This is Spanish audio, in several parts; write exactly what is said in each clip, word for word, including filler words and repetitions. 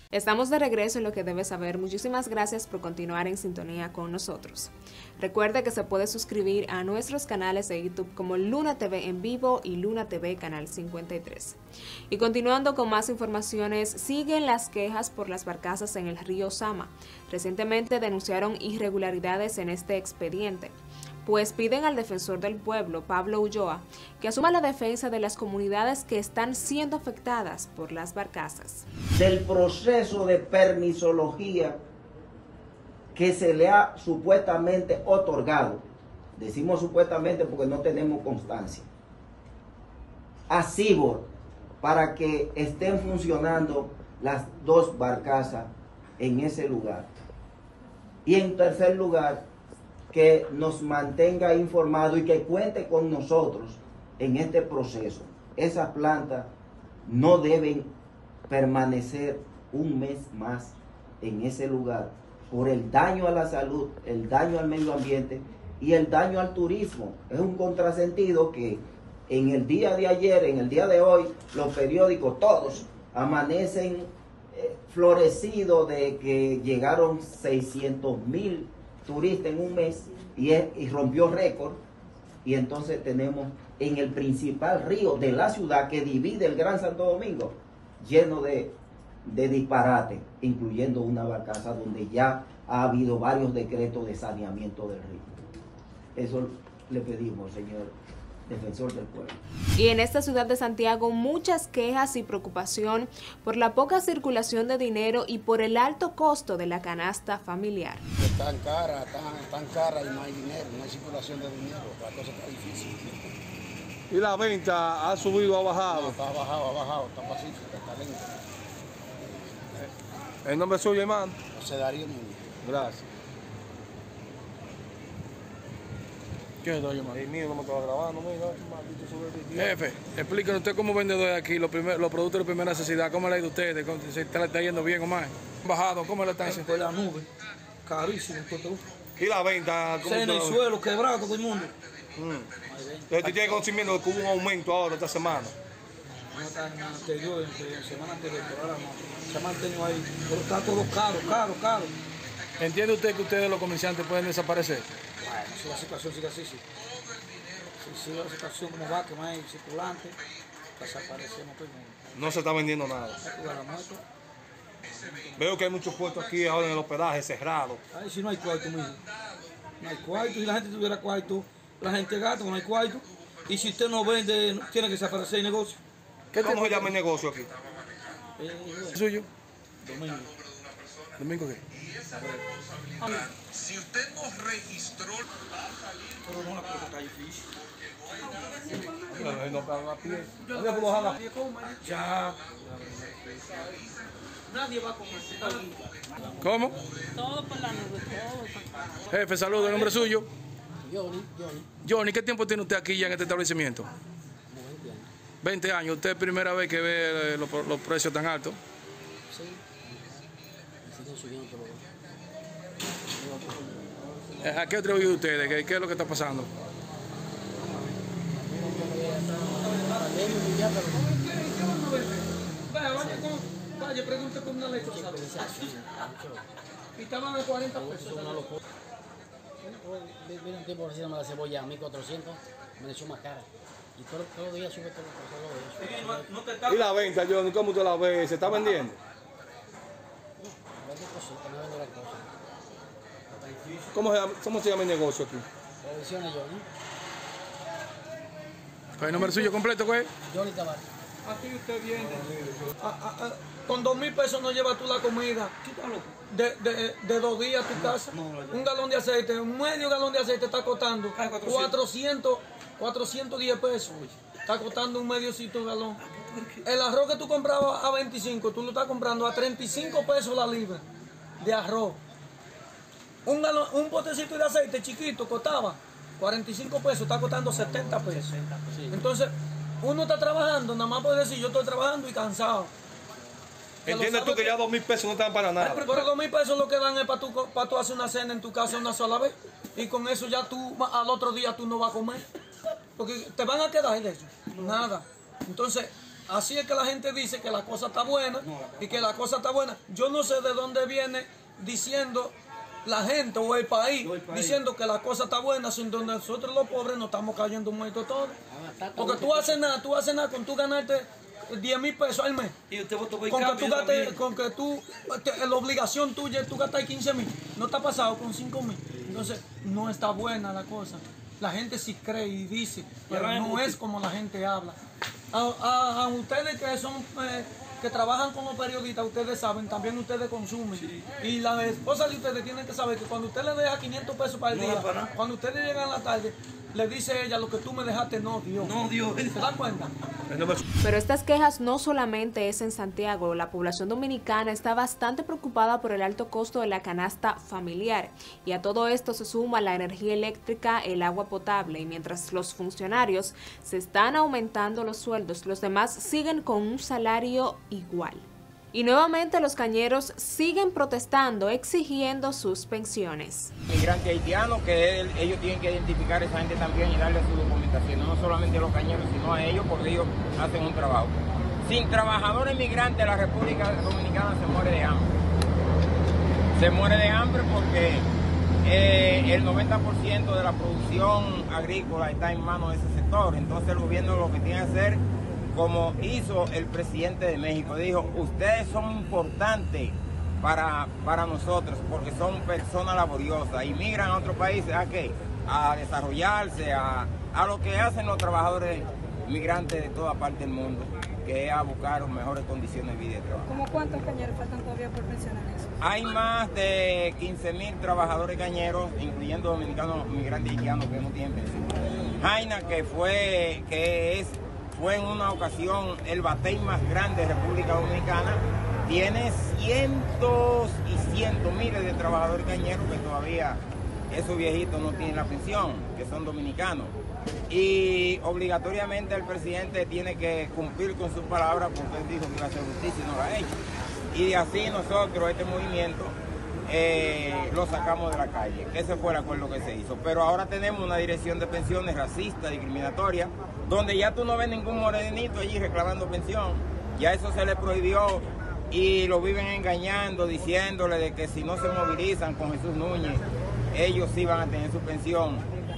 Estamos de regreso en Lo que debes saber. Muchísimas gracias por continuar en sintonía con nosotros. Recuerde que se puede suscribir a nuestros canales de YouTube como Luna T V en vivo y Luna T V Canal cincuenta y tres. Y continuando con más informaciones, siguen las quejas por las barcazas en el río Sama. Recientemente denunciaron irregularidades en este expediente, pues piden al defensor del pueblo, Pablo Ulloa, que asuma la defensa de las comunidades que están siendo afectadas por las barcazas. Del proceso de permisología que se le ha supuestamente otorgado, decimos supuestamente porque no tenemos constancia, a Cibor para que estén funcionando las dos barcazas en ese lugar. Y en tercer lugar, que nos mantenga informado y que cuente con nosotros en este proceso. Esas plantas no deben permanecer un mes más en ese lugar por el daño a la salud, el daño al medio ambiente y el daño al turismo. Es un contrasentido que en el día de ayer, en el día de hoy, los periódicos todos amanecen eh, florecidos de que llegaron seiscientos mil turistas en un mes y, es, y rompió récord, y entonces tenemos en el principal río de la ciudad que divide el Gran Santo Domingo lleno de, de disparate, incluyendo una barcaza donde ya ha habido varios decretos de saneamiento del río. Eso le pedimos, señor defensor del pueblo. Y en esta ciudad de Santiago, muchas quejas y preocupación por la poca circulación de dinero y por el alto costo de la canasta familiar. Están caras, están, están caras y no hay dinero, no hay circulación de dinero, la cosa está difícil. ¿Y la venta ha subido o ha bajado? No, está bajado, ha bajado, está pacífica, está lenta. ¿El nombre suyo, hermano? José Darío Núñez. Gracias. ¿Qué es doy, hermano? El mío no me estaba grabando, mira, maldito sobre el Jefe, explíquenos usted como vendedor de aquí, los, primer, los productos de primera necesidad, ¿cómo le ha ido a ustedes? ¿Se está, está yendo bien o mal? ¿Bajado? ¿Cómo le están haciendo? Por la nube, carísimo. ¿Y la venta? Se en el suelo, quebrado todo el mundo. Mm. Entonces, ¿tú tienes conocimiento de que hubo un aumento ahora esta semana? No está en la anterior, en semana anterior, pero ahora no. Se ha mantenido ahí, pero está todo caro, caro, caro. ¿Entiende usted que ustedes los comerciantes pueden desaparecer? Bueno, si la situación sigue así, sí. Si sigue la situación como va, que no hay circulante, desaparecemos todo el mundo. No se está vendiendo nada. Veo que hay muchos puestos aquí ahora en el hospedaje cerrados. Ay, si no hay cuarto, mijo. No hay cuarto, si la gente tuviera cuarto, la gente gasta, no hay cuarto. Y si usted no vende, tiene que desaparecer el negocio. ¿Qué ¿Cómo se llama el negocio aquí? Eh, bueno. ¿Suyo? Domingo. ¿Domingo qué? Si usted no registró... Pero no, la cosa está difícil. No, no, a pie. ¿Dónde puedo bajar a pie? Ya. Nadie va a comer. ¿Cómo? Todo por la nube, todo. Jefe, saludos, ¿el nombre suyo? Johnny, Johnny. Johnny, ¿qué tiempo tiene usted aquí ya en este establecimiento? veinte años. ¿Usted es primera vez que ve los, los precios tan altos? Sí. Siguen subiendo todo. ¿A qué atribuye ustedes? ¿Qué, ¿Qué es lo que está pasando? Vaya, pregunte con una leche. Y estaban a cuarenta pesos. Viene un tiempo ofreciéndome la cebolla a mil cuatrocientos, me la echó más cara. Y todos los días sube todo el ¿Y la venta, Johnny? ¿Cómo usted la ve? ¿Se está vendiendo? ¿Cómo se llama, cómo se llama el negocio aquí? Provisiones Johnny. ¿El nombre suyo completo cuál es? Johnny Tavares. Aquí usted viene. A, a, a, con dos mil pesos no llevas tú la comida. De, de, de dos días a tu casa. Un galón de aceite, un medio galón de aceite está costando cuatrocientos, cuatrocientos diez pesos. Está costando un mediocito galón. El arroz que tú comprabas a veinticinco, tú lo estás comprando a treinta y cinco pesos la libra de arroz. Un, galón, un botecito de aceite chiquito costaba cuarenta y cinco pesos, está costando setenta pesos. Entonces, uno está trabajando, nada más puede decir yo estoy trabajando y cansado. ¿Entiendes tú que ya dos mil pesos no están para nada? Pero dos mil pesos lo que dan es para tú, para tú hacer una cena en tu casa una sola vez. Y con eso ya tú, al otro día tú no vas a comer. Porque te van a quedar de eso. Nada. Entonces, Así es que la gente dice que la cosa está buena y que la cosa está buena. Yo no sé de dónde viene diciendo la gente o el país, el país. diciendo que la cosa está buena, sin donde nosotros los pobres nos estamos cayendo muertos todos. Porque tú haces nada, tú haces nada con tú ganarte diez mil pesos al mes. Y usted votó por con, que tú gastes, con que tú, te, la obligación tuya es tú gastas quince mil. No está pasado con cinco mil. Entonces, no está buena la cosa. La gente sí cree y dice, pero no es como la gente habla. A, a, a ustedes que son eh, que trabajan como periodistas, ustedes saben, también ustedes consumen. Sí. Y la esposa de ustedes tienen que saber que cuando usted le deja quinientos pesos para el no, día, para cuando ustedes llegan en la tarde, le dice ella, lo que tú me dejaste no dio. No dio. ¿Se dan cuenta? Pero estas quejas no solamente es en Santiago. La población dominicana está bastante preocupada por el alto costo de la canasta familiar. Y a todo esto se suma la energía eléctrica, el agua potable. Y mientras los funcionarios se están aumentando los sueldos, los demás siguen con un salario igual. Y nuevamente los cañeros siguen protestando, exigiendo sus pensiones. Migrantes haitianos, que él, ellos tienen que identificar a esa gente también y darle su documentación, no solamente a los cañeros, sino a ellos, porque ellos hacen un trabajo. Sin trabajadores migrantes, la República Dominicana se muere de hambre. Se muere de hambre porque eh, el noventa por ciento de la producción agrícola está en manos de ese sector. Entonces el gobierno lo que tiene que hacer, como hizo el presidente de México, dijo, ustedes son importantes para, para nosotros porque son personas laboriosas y migran a otros países ¿a qué? A desarrollarse, a, a lo que hacen los trabajadores migrantes de toda parte del mundo, que es a buscar mejores condiciones de vida y de trabajo. ¿Cómo cuántos cañeros faltan todavía por mencionar eso? Hay más de quince mil trabajadores cañeros, incluyendo dominicanos migrantes haitianos que no tienen pensión. Jaina, que fue, que es fue en una ocasión el batey más grande de República Dominicana, tiene cientos y cientos miles de trabajadores cañeros que todavía esos viejitos no tienen la pensión, que son dominicanos. Y obligatoriamente el presidente tiene que cumplir con sus palabras porque él dijo que iba a hacer justicia y no la ha hecho. Y así nosotros, este movimiento, eh, lo sacamos de la calle, que ese fue el acuerdo que se hizo. Pero ahora tenemos una dirección de pensiones racista, discriminatoria, donde ya tú no ves ningún morenito allí reclamando pensión. Ya eso se le prohibió y lo viven engañando, diciéndole de que si no se movilizan con Jesús Núñez, ellos sí van a tener su pensión.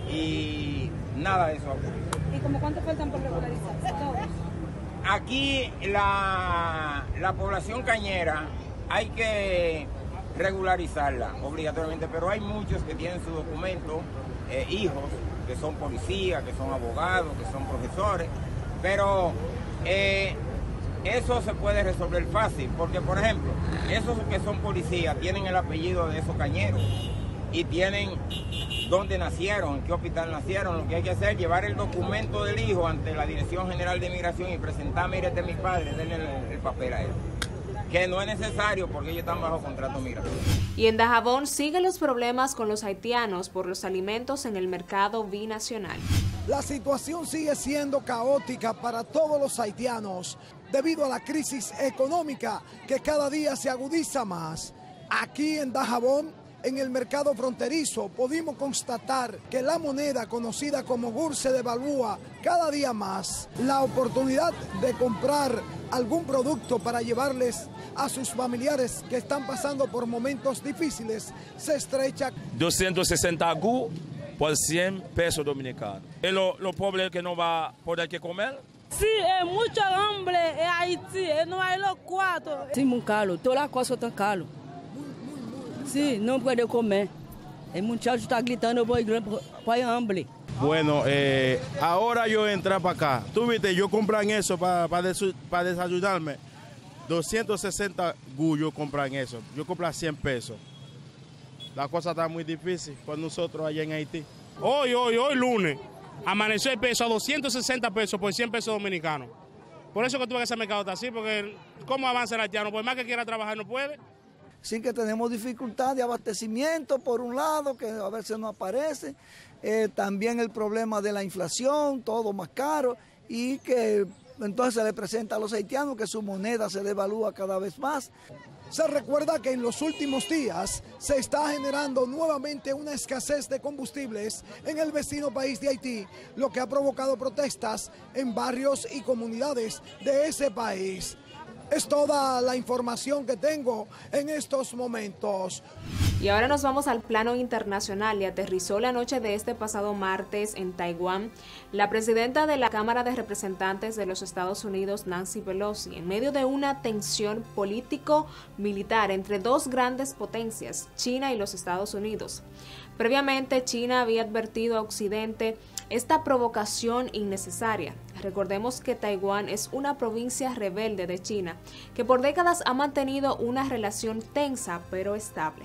Y nada de eso ocurrió. ¿Y como cuánto faltan por regularizarse? ¿Todos? Aquí la, la población cañera hay que regularizarla obligatoriamente, pero hay muchos que tienen su documento, eh, hijos, que son policías, que son abogados, que son profesores, pero eh, eso se puede resolver fácil, porque por ejemplo, esos que son policías tienen el apellido de esos cañeros y tienen dónde nacieron, en qué hospital nacieron. Lo que hay que hacer es llevar el documento del hijo ante la Dirección General de Migración y presentar, mire, este es mi padre, denle el, el papel a él. Que no es necesario porque ellos están bajo contrato migratorio. Y en Dajabón siguen los problemas con los haitianos por los alimentos en el mercado binacional. La situación sigue siendo caótica para todos los haitianos debido a la crisis económica que cada día se agudiza más. Aquí en Dajabón, en el mercado fronterizo, pudimos constatar que la moneda conocida como G U R se devalúa cada día más. La oportunidad de comprar algún producto para llevarles a sus familiares que están pasando por momentos difíciles se estrecha. doscientos sesenta G U por cien pesos dominicanos. ¿Y los lo pobres que no va a poder que comer? Sí, hay mucho hambre en Haití, no hay los cuatro. Sí, muy caro, todas las cosas están caras. Sí, no puede comer. El muchacho está gritando por el hambre. Bueno, eh, ahora yo entré para acá. Tú viste, yo compran eso para pa pa desayunarme. doscientos sesenta G U yo compran eso. Yo compran cien pesos. La cosa está muy difícil para nosotros allá en Haití. Hoy, hoy, hoy lunes, amaneció el peso a doscientos sesenta pesos por cien pesos dominicanos. Por eso que tuve que hacer mercado está así, porque ¿cómo avanza el haitiano? Por más que quiera trabajar no puede. Sí que tenemos dificultad de abastecimiento por un lado, que a veces no aparece, eh, también el problema de la inflación, todo más caro, y que entonces se le presenta a los haitianos que su moneda se devalúa cada vez más. Se recuerda que en los últimos días se está generando nuevamente una escasez de combustibles en el vecino país de Haití, lo que ha provocado protestas en barrios y comunidades de ese país. Es toda la información que tengo en estos momentos. Y ahora nos vamos al plano internacional y aterrizó la noche de este pasado martes en Taiwán la presidenta de la Cámara de Representantes de los Estados Unidos, Nancy Pelosi, en medio de una tensión político-militar entre dos grandes potencias, China y los Estados Unidos. Previamente, China había advertido a Occidente esta provocación innecesaria. Recordemos que Taiwán es una provincia rebelde de China que por décadas ha mantenido una relación tensa pero estable.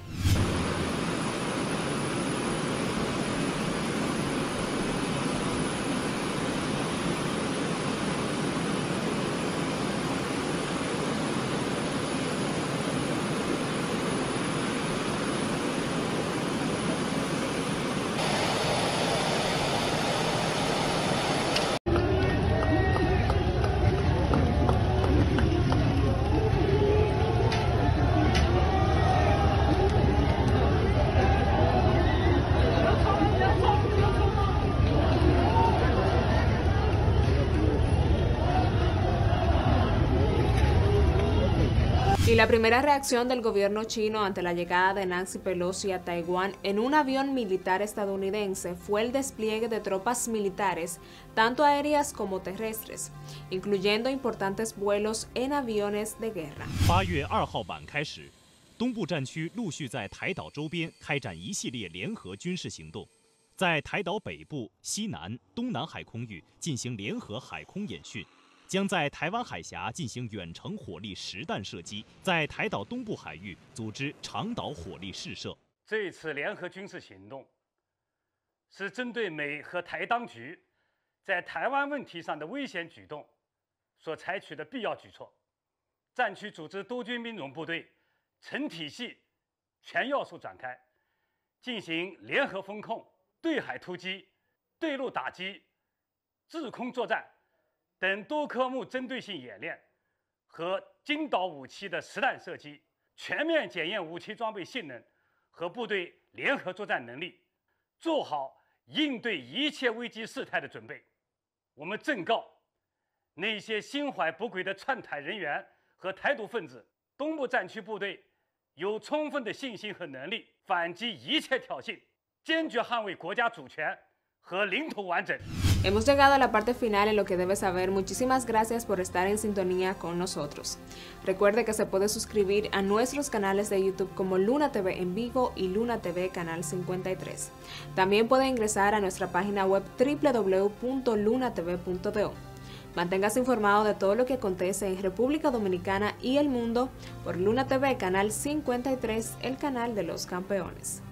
Y la primera reacción del gobierno chino ante la llegada de Nancy Pelosi a Taiwán en un avión militar estadounidense fue el despliegue de tropas militares, tanto aéreas como terrestres, incluyendo importantes vuelos en aviones de guerra. 八月二号晚开始，东部战区陆续在台岛周边开展一系列联合军事行动，在台岛北部、西南、东南海空域进行联合海空演训。 将在台湾海峡进行远程火力实弹射击，在台岛东部海域组织长岛火力试射。 这次联合军事行动是针对美和台当局在台湾问题上的危险举动所采取的必要举措。战区组织多军兵种部队成体系、全要素展开，进行联合封控、对海突击、对陆打击、制空作战 等多科目针对性演练和精导武器的实弹射击，全面检验武器装备性能和部队联合作战能力，做好应对一切危机事态的准备。我们正告那些心怀不轨的篡台人员和台独分子，东部战区部队有充分的信心和能力反击一切挑衅，坚决捍卫国家主权和领土完整。 Hemos llegado a la parte final en lo que debes saber. Muchísimas gracias por estar en sintonía con nosotros. Recuerde que se puede suscribir a nuestros canales de YouTube como Luna T V en vivo y Luna T V Canal cincuenta y tres. También puede ingresar a nuestra página web w w w punto luna t v punto do. Manténgase informado de todo lo que acontece en República Dominicana y el mundo por Luna T V Canal cincuenta y tres, el canal de los campeones.